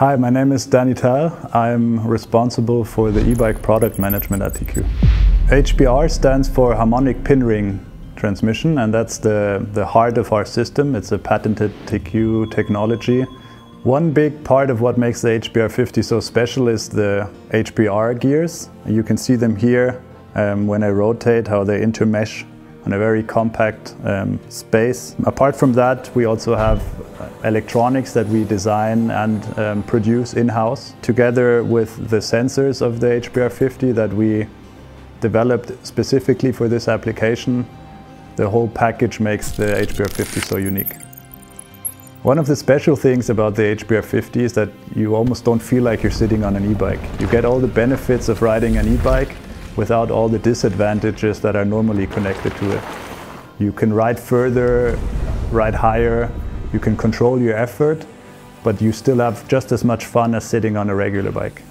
Hi, my name is Daniel Theil. I'm responsible for the e-bike product management at TQ. HPR stands for harmonic pin ring transmission, and that's the heart of our system. It's a patented TQ technology. One big part of what makes the HPR50 so special is the HPR gears. You can see them here when I rotate, how they intermesh on a very compact space. Apart from that, we also have electronics that we design and produce in-house, together with the sensors of the HPR50 that we developed specifically for this application. The whole package makes the HPR50 so unique. One of the special things about the HPR50 is that you almost don't feel like you're sitting on an e-bike. You get all the benefits of riding an e-bike without all the disadvantages that are normally connected to it. You can ride further, ride higher, you can control your effort, but you still have just as much fun as sitting on a regular bike.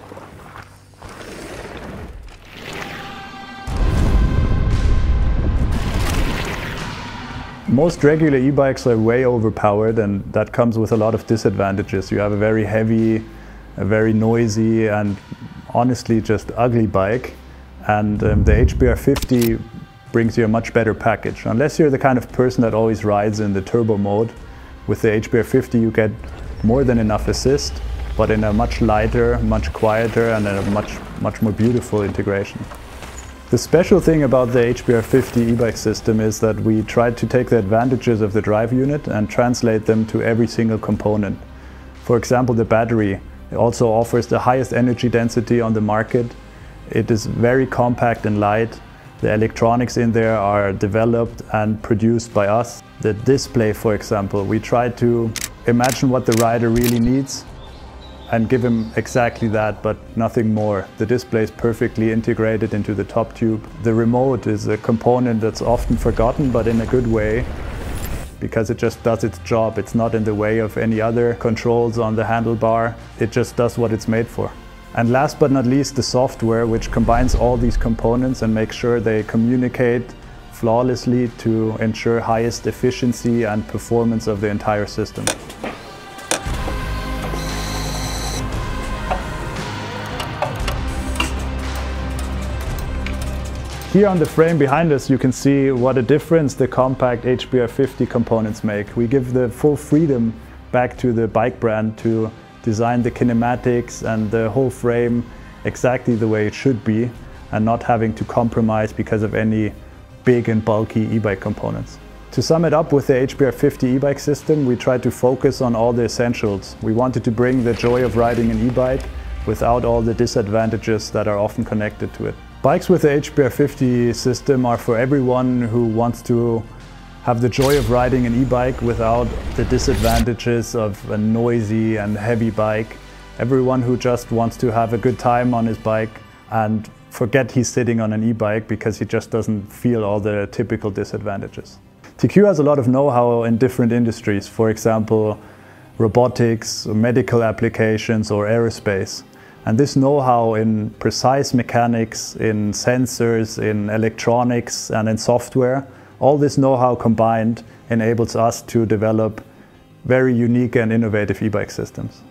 Most regular e-bikes are way overpowered, and that comes with a lot of disadvantages. You have a very heavy, a very noisy, and honestly just ugly bike. And the HPR50 brings you a much better package. Unless you're the kind of person that always rides in the turbo mode, with the HPR50 you get more than enough assist, but in a much lighter, much quieter, and a much more beautiful integration. The special thing about the HPR50 e-bike system is that we tried to take the advantages of the drive unit and translate them to every single component. For example, the battery also offers the highest energy density on the market. It is very compact and light. The electronics in there are developed and produced by us. The display, for example, we try to imagine what the rider really needs and give him exactly that, but nothing more. The display is perfectly integrated into the top tube. The remote is a component that's often forgotten, but in a good way, because it just does its job. It's not in the way of any other controls on the handlebar. It just does what it's made for. And last but not least, the software, which combines all these components and makes sure they communicate flawlessly to ensure highest efficiency and performance of the entire system. Here on the frame behind us, you can see what a difference the compact HPR50 components make. We give the full freedom back to the bike brand to design the kinematics and the whole frame exactly the way it should be, and not having to compromise because of any big and bulky e-bike components. To sum it up, with the HPR50 e-bike system, we tried to focus on all the essentials. We wanted to bring the joy of riding an e-bike without all the disadvantages that are often connected to it. Bikes with the HPR50 system are for everyone who wants to have the joy of riding an e-bike without the disadvantages of a noisy and heavy bike. Everyone who just wants to have a good time on his bike and forget he's sitting on an e-bike because he just doesn't feel all the typical disadvantages. TQ has a lot of know-how in different industries, for example, robotics, medical applications, or aerospace. And this know-how in precise mechanics, in sensors, in electronics, and in software, all this know-how combined enables us to develop very unique and innovative e-bike systems.